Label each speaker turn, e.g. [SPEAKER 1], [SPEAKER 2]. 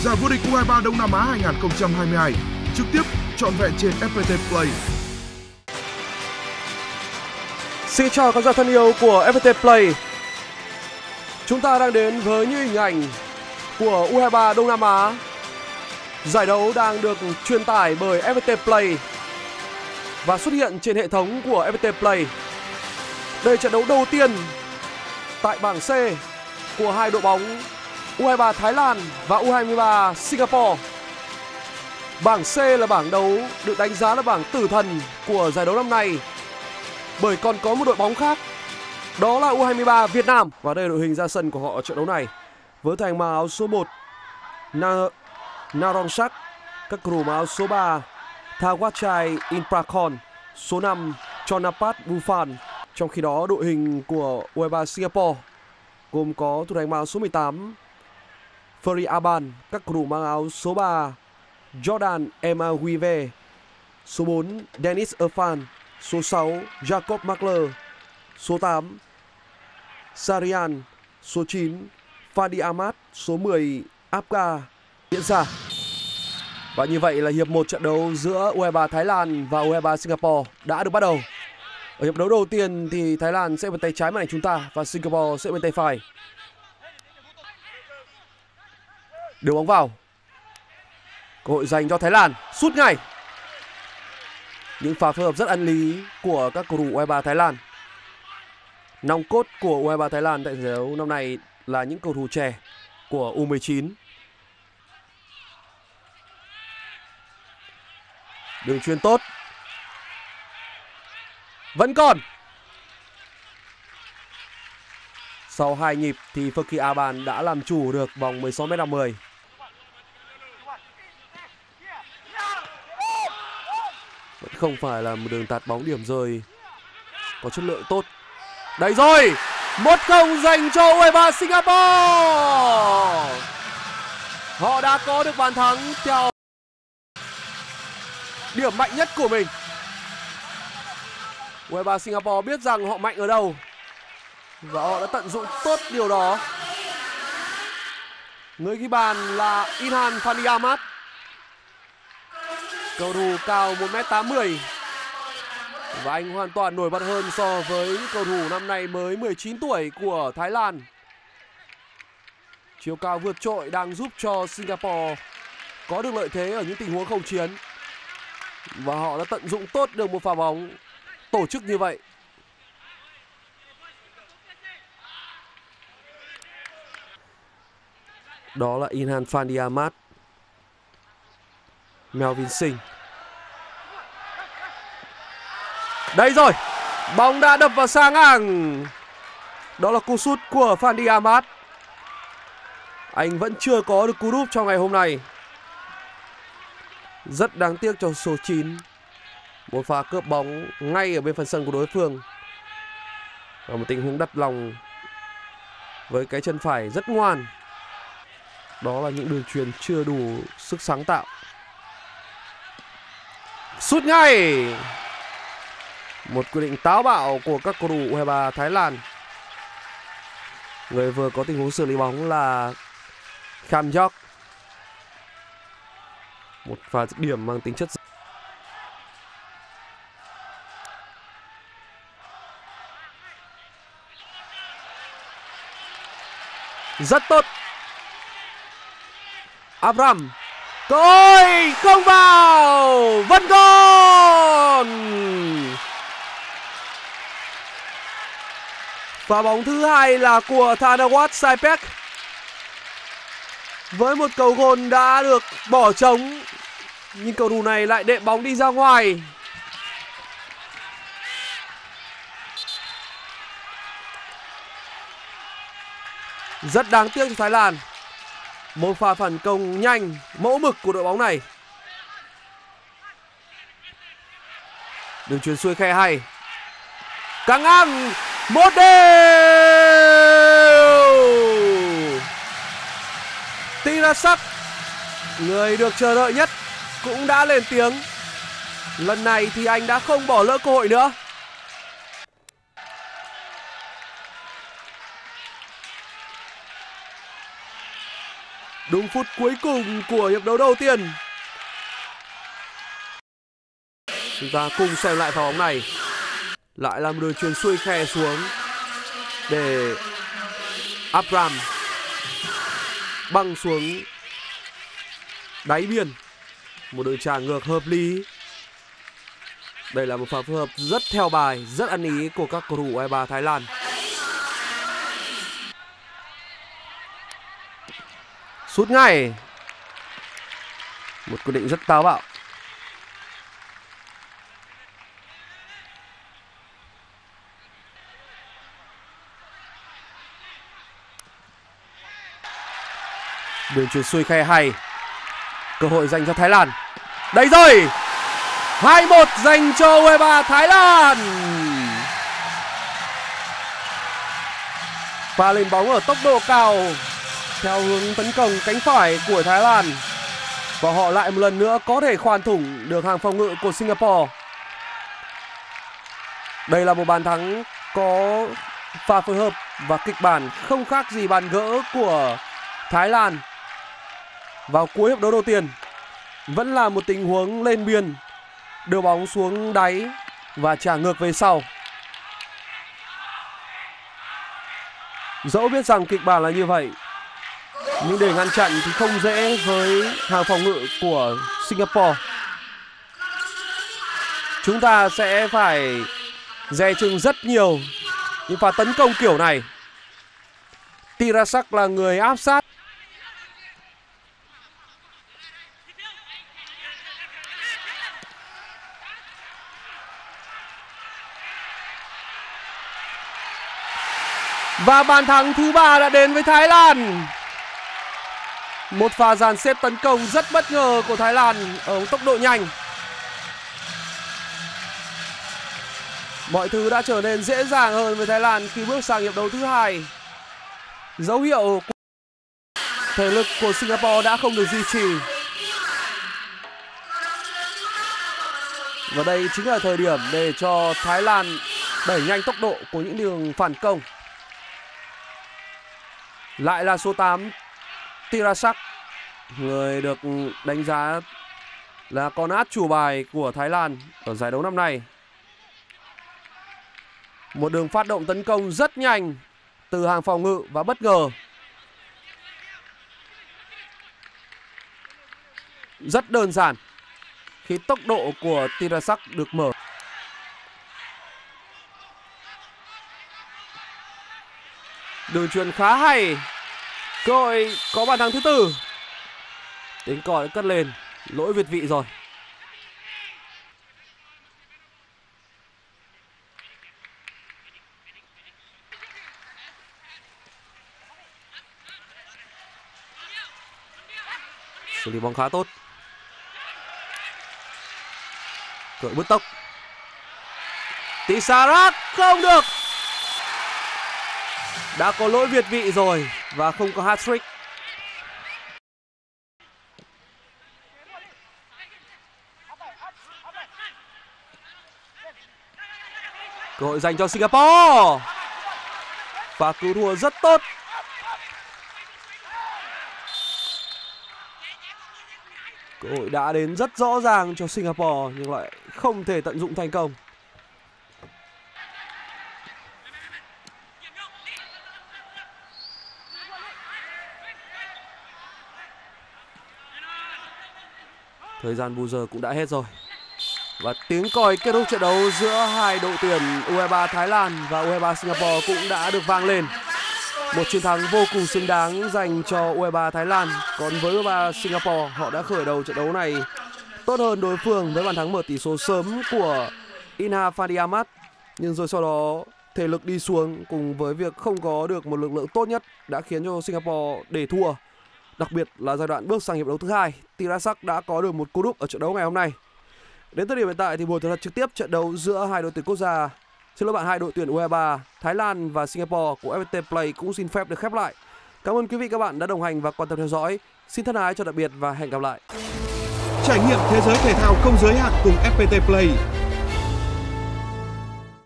[SPEAKER 1] Giải vô địch U23 Đông Nam Á 2022 trực tiếp trọn vẹn trên FPT Play.
[SPEAKER 2] Xin chào khán giả thân yêu của FPT Play. Chúng ta đang đến với những hình ảnh của U23 Đông Nam Á. Giải đấu đang được truyền tải bởi FPT Play và xuất hiện trên hệ thống của FPT Play. Đây là trận đấu đầu tiên tại bảng C của hai đội bóng U23 Thái Lan và U23 Singapore. Bảng C là bảng đấu được đánh giá là bảng tử thần của giải đấu năm nay, bởi còn có một đội bóng khác, đó là U23 Việt Nam. Và đây là đội hình ra sân của họ ở trận đấu này, với thành màu áo số 1 Narongsak, các cầu thủ áo số 3 Thawachai Inprachon, số 5 Chonapat Bufan. Trong khi đó đội hình của U23 Singapore gồm có thủ thành áo số 18 Ferry Aban, các cầu thủ mang áo số 3 Jordan Emaguive, số 4 Dennis Irfan, số 6 Jacob Makler, số 8 Sarian, số 9 Fadi Ahmad, số 10 Apka diễn ra. Và như vậy là hiệp 1 trận đấu giữa U23 Thái Lan và U23 Singapore đã được bắt đầu. Ở hiệp đấu đầu tiên thì Thái Lan sẽ bên tay trái màn ảnh chúng ta và Singapore sẽ bên tay phải. Đưa bóng vào. Cơ hội dành cho Thái Lan, sút ngay. Những pha phối hợp rất ăn lý của các cầu thủ U23 Thái Lan. Nòng cốt của U23 Thái Lan tại giải đấu năm nay là những cầu thủ trẻ của U19. Đường chuyền tốt. Vẫn còn. Sau 2 nhịp thì Ferry Aban đã làm chủ được vòng 16m50. Vẫn không phải là một đường tạt bóng điểm rơi có chất lượng tốt. Đấy rồi, 1-0 dành cho U23 Singapore. Họ đã có được bàn thắng theo điểm mạnh nhất của mình. U23 Singapore biết rằng họ mạnh ở đâu và họ đã tận dụng tốt điều đó. Người ghi bàn là Inhan Fandi Ahmad, cầu thủ cao 1m80 và anh hoàn toàn nổi bật hơn so với cầu thủ năm nay mới 19 tuổi của Thái Lan. Chiều cao vượt trội đang giúp cho Singapore có được lợi thế ở những tình huống không chiến, và họ đã tận dụng tốt được một pha bóng tổ chức như vậy. Đó là Inhan Fandi Ahmad. Melvin Singh. Đây rồi, bóng đã đập vào xa ngang. Đó là cú sút của Fandi Ahmad. Anh vẫn chưa có được cú đúp trong ngày hôm nay. Rất đáng tiếc cho số 9. Một pha cướp bóng ngay ở bên phần sân của đối phương, và một tình huống đặt lòng với cái chân phải rất ngoan. Đó là những đường chuyền chưa đủ sức sáng tạo. Sút ngay. Một quyết định táo bạo của các cầu thủ U23 Thái Lan. Người vừa có tình huống xử lý bóng là Kham Yok. Một pha dứt điểm mang tính chất rất tốt. Abram. Coi không vào, vẫn còn. Pha bóng thứ hai là của Thanawat Saipek. Với một cầu gôn đã được bỏ trống, nhưng cầu thủ này lại đệm bóng đi ra ngoài. Rất đáng tiếc cho Thái Lan. Một pha phản công nhanh, mẫu mực của đội bóng này. Đường chuyền xuôi khe hay. Căng ngang, 1-0. Tirasak, người được chờ đợi nhất, cũng đã lên tiếng. Lần này thì anh đã không bỏ lỡ cơ hội nữa. Đúng phút cuối cùng của hiệp đấu đầu tiên. Chúng ta cùng xem lại pha bóng này. Lại là một đường chuyền xuôi khe xuống để Abraham băng xuống đáy biên. Một đường trả ngược hợp lý. Đây là một pha phối hợp rất theo bài, rất ăn ý của các cầu thủ U23 Thái Lan. Sút ngay. Một quyết định rất táo bạo. Đường chuyền xuôi khe hay. Cơ hội dành cho Thái Lan. Đây rồi. 2-1 dành cho U23 Thái Lan. Pha lên bóng ở tốc độ cao theo hướng tấn công cánh phải của Thái Lan. Và họ lại một lần nữa có thể khoan thủng được hàng phòng ngự của Singapore. Đây là một bàn thắng có pha phối hợp và kịch bản không khác gì bàn gỡ của Thái Lan. Vào cuối hiệp đấu đầu tiên vẫn là một tình huống lên biên, đưa bóng xuống đáy và trả ngược về sau. Dẫu biết rằng kịch bản là như vậy, nhưng để ngăn chặn thì không dễ với hàng phòng ngự của Singapore. Chúng ta sẽ phải dè chừng rất nhiều những pha tấn công kiểu này. Tirasak là người áp sát. Và bàn thắng thứ 3 đã đến với Thái Lan. Một pha dàn xếp tấn công rất bất ngờ của Thái Lan ở tốc độ nhanh. Mọi thứ đã trở nên dễ dàng hơn với Thái Lan khi bước sang hiệp đấu thứ 2. Dấu hiệu thể lực của Singapore đã không được duy trì. Và đây chính là thời điểm để cho Thái Lan đẩy nhanh tốc độ của những đường phản công. Lại là số 8 Tirasak, người được đánh giá là con át chủ bài của Thái Lan ở giải đấu năm nay. Một đường phát động tấn công rất nhanh từ hàng phòng ngự và bất ngờ. Rất đơn giản khi tốc độ của Tirasak được mở. Đường chuyền khá hay. Cơ hội có bàn thắng thứ 4. Tiếng còi cất lên. Lỗi việt vị rồi. Xử lý bóng khá tốt. Cơ hội bứt tốc. Tirasak không được. Đã có lỗi việt vị rồi và không có hat-trick. Cơ hội dành cho Singapore. Và cứu thua rất tốt. Cơ hội đã đến rất rõ ràng cho Singapore nhưng lại không thể tận dụng thành công. Thời gian bù giờ cũng đã hết rồi. Và tiếng còi kết thúc trận đấu giữa hai đội tuyển U23 Thái Lan và U23 Singapore cũng đã được vang lên. Một chiến thắng vô cùng xứng đáng dành cho U23 Thái Lan. Còn với U23 Singapore, họ đã khởi đầu trận đấu này tốt hơn đối phương với bàn thắng mở tỷ số sớm của Inha Fandi Ahmad. Nhưng rồi sau đó thể lực đi xuống cùng với việc không có được một lực lượng tốt nhất đã khiến cho Singapore để thua. Đặc biệt là giai đoạn bước sang hiệp đấu thứ 2, Tirasak đã có được một cú đúp ở trận đấu ngày hôm nay. Đến thời điểm hiện tại thì buổi tường thuật trực tiếp trận đấu giữa hai đội tuyển quốc gia, xin lỗi bạn, hai đội tuyển U23 Thái Lan và Singapore của FPT Play cũng xin phép được khép lại. Cảm ơn quý vị các bạn đã đồng hành và quan tâm theo dõi. Xin thân ái chào tạm biệt và hẹn gặp lại.
[SPEAKER 1] Trải nghiệm thế giới thể thao không giới hạn cùng FPT Play.